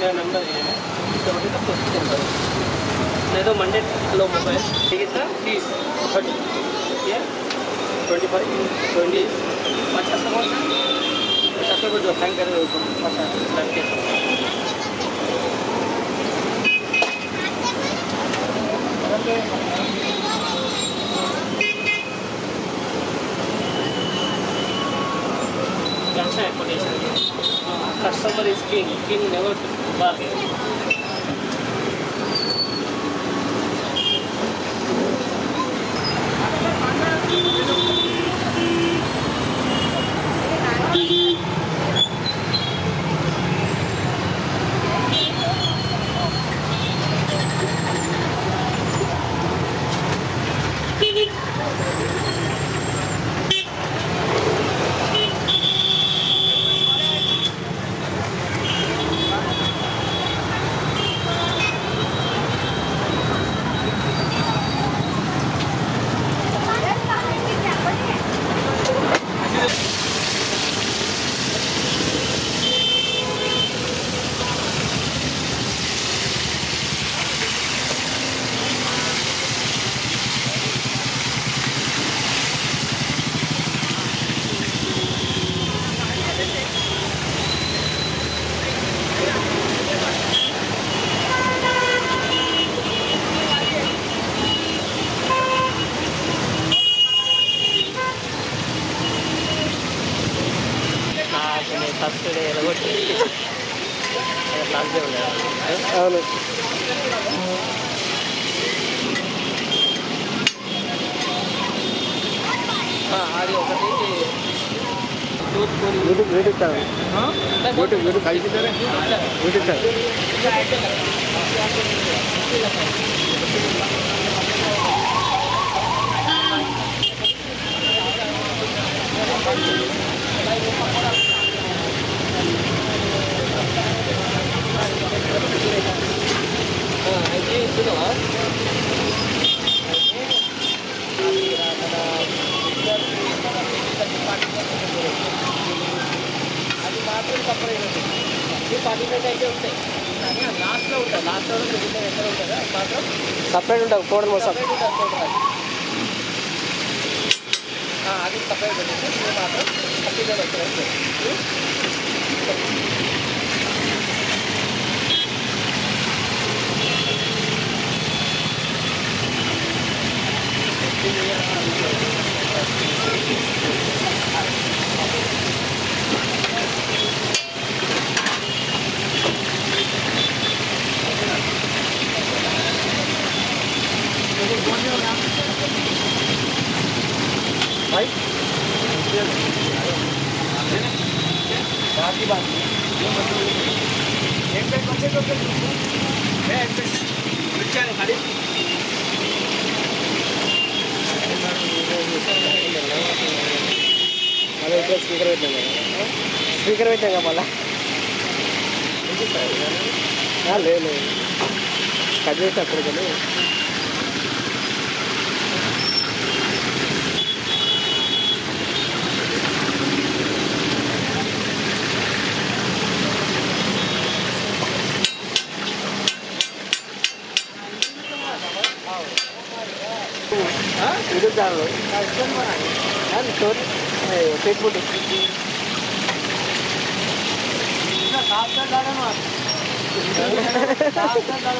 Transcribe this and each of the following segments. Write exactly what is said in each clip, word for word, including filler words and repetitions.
मेरा नंबर है सेवेंटी तक कोशिश करता हूँ नहीं तो मंडे लो मोबाइल ठीक है सर तीस थर्टी ये ट्वेंटी फाइव ट्वेंटी पचास का कौन सा पचास का जो हैंग कर रहे हो पचास लड़के अच्छा है potential customer is king king never bargain అవును అది ఒకటి YouTube YouTube channel YouTube YouTube కలిసి యూట్యూబ్ ఛానల్ అయితే ఇప్పుడు అది మాత్రం సపరేట్ ఈ పార్టిసిపేట్ అయితే ఉంటాయి కానీ లాస్ట్లో ఉంటుంది లాస్ట్లో మిగిలిన ఎక్కడ ఉంటుందో మాత్రం సపరేట్ ఉంటుంది పౌడర్ సపరేట్ ఉంటుంది పౌడర్ అది సపరేట్ ఉంటుంది ఇది మాత్రం హ్యాపీగా వచ్చారు भाई बाकी बात एक पे कौन से कौन से मैं एक पे रिक्शा ने खाली अरे इधर स्पीकर बैठेगा स्पीकर बैठेगा माला हाँ ले ले कजे से अपने चले itu jalan, kan tur, eh, Facebook itu. Kita kaca jalan mas. Kaca jalan.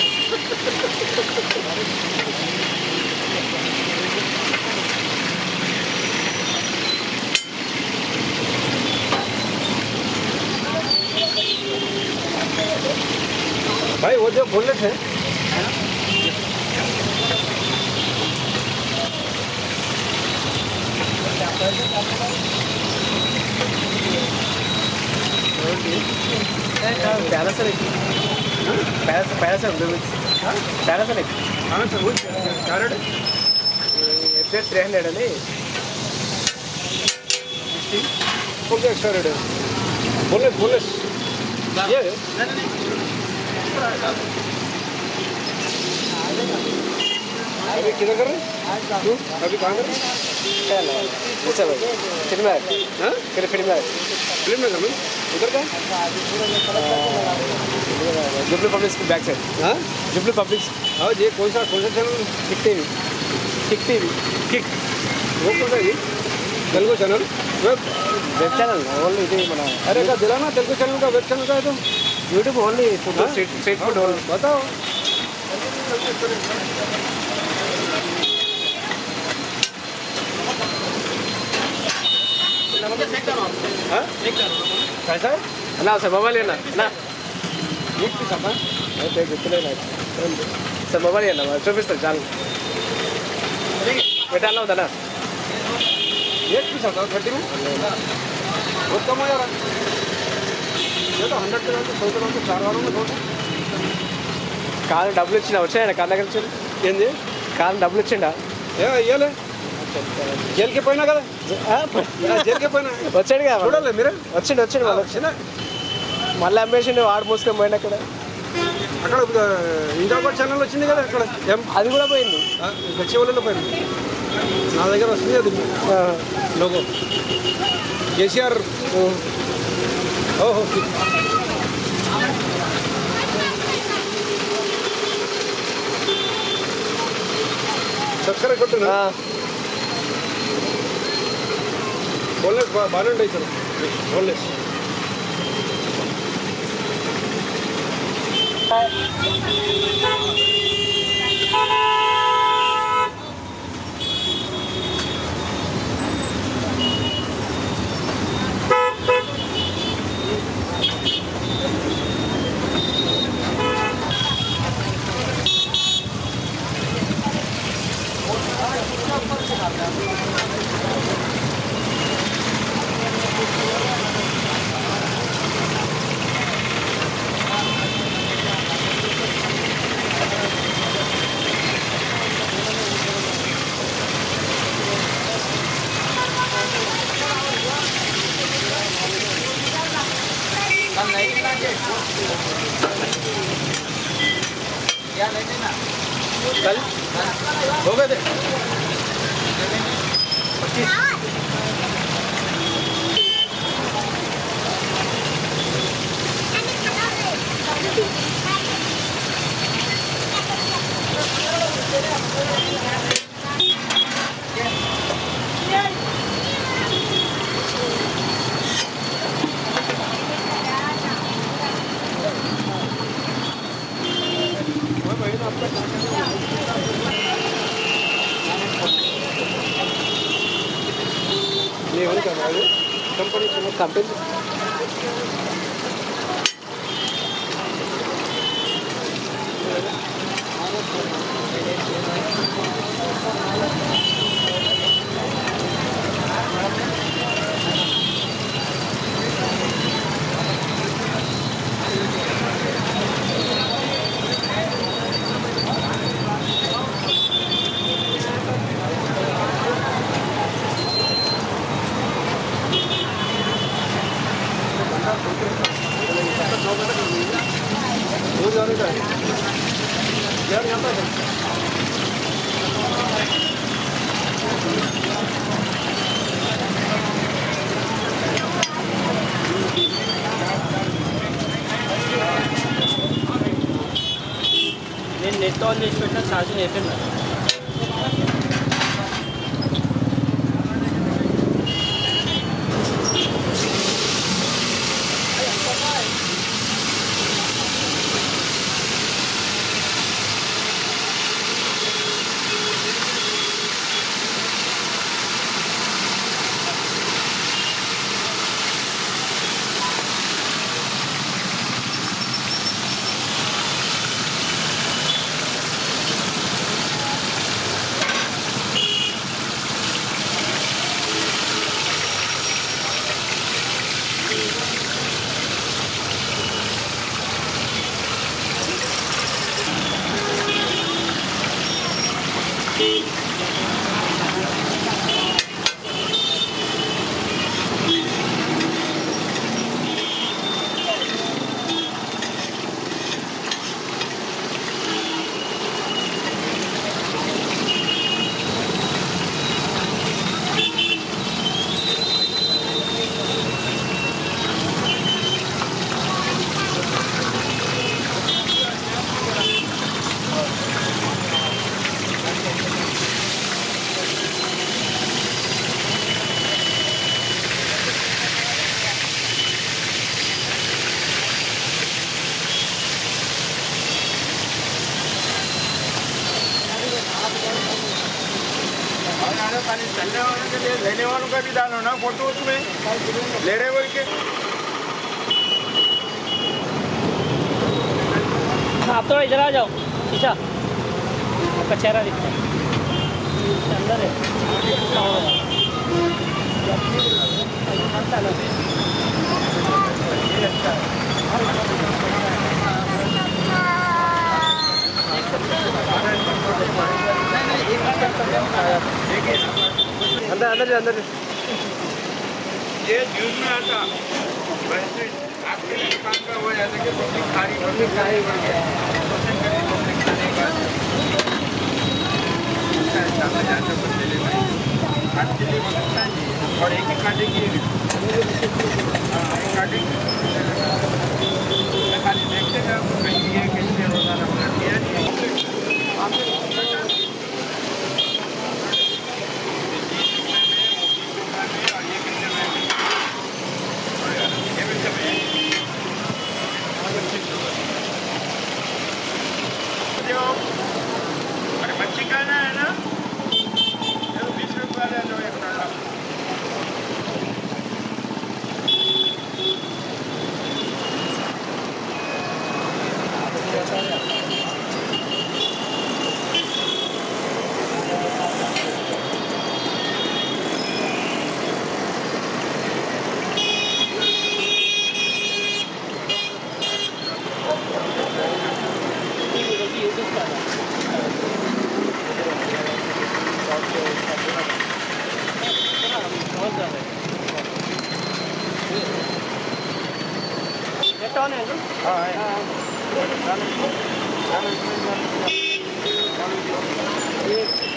भाई वो जो बुलेट है पैरासोनिक पैरासोनिक पैरासोनिक हाँ सर वो चार्ड एफ जेड थ्री हंड्रेड है नहीं ओके चार्ड बुलेट बुलेट ये अभी किधर कर रहे तू अभी कहाँ कर रहे अच्छा भाई फिल्म है हाँ फिल्म फिल्म है फिल्म में उधर का Jubilee public school back side हाँ जुबली पब्लिक हाँ जी कौन सा कौन सा channel kick TV kick TV kick वो कौन सा जी Telugu channel web web channel only इधर मना अरे का दिला ना तेलुगु चैनल का वेब चैनल का है तो YouTube only food street street food only बताओ हाँ कैसा ना सर मोबाइल है ना ना एक पीस आता है कितने ना सर मोबाइल है ना चौबीस तक चाल बेटा ना होता ना एक पीस आता थर्टी में बहुत कम हो जा रहा ये तो हंड्रेड के सौ के चार वालों में थोड़ा కార్ డబ్బులు ఇచ్చినా వచ్చాయా కార్ దగ్గర వచ్చి ఏంది కార్ డబ్బులు ఇచ్చిండా ఏ అయ్యాలే జైలుకి పోయినా కదా జైలుకి పోయినా వచ్చాడు కదా చూడాలి మీరు వచ్చిండు వచ్చిండు వాళ్ళు వచ్చిన మళ్ళీ అమ్మేసిండు వాడు మూసుకొని పోయిన అక్కడ అక్కడ ఇండియా కూడా ఛానల్ వచ్చింది కదా అక్కడ అది కూడా పోయింది వచ్చే వాళ్ళలో పోయింది నా దగ్గర వస్తుంది అది లోగో కేసీఆర్ ఓహో చక్కర కొట్టునా బోల్లెస్ బాగానే ఉంటాయి సార్ బోల్లెస్ कल हो गए थे कंपनी कंपनी నేను నెట్ ఆన్ చేసి పెట్టిన ఛార్జింగ్ అయిపోయింది खाली चलने वालों के लिए लेने वालों का भी डालो ना फोटो उसमें ले रहे बोल के। आप थोड़ा इधर आ जाओ ईशा, आपका चेहरा दिखता है अंदर है। अंदर अंदर अंदर ये न्यूज में आता वैसे आपके काम का वो याद है कि पब्लिक खारी पब्लिक खारी बढ़ गया पब्लिक खाने का सामने जाते कुछ ले लेना आपके लिए बनता है और एक ही काटेगी हाँ एक काटेगी खाली देखते हैं आपको कहीं ये कैसे रोजाना बना दिया नहीं अरे मच्छी खाना है ना बीस रुपये ले लो एक डाला। कौन है? हाँ हाँ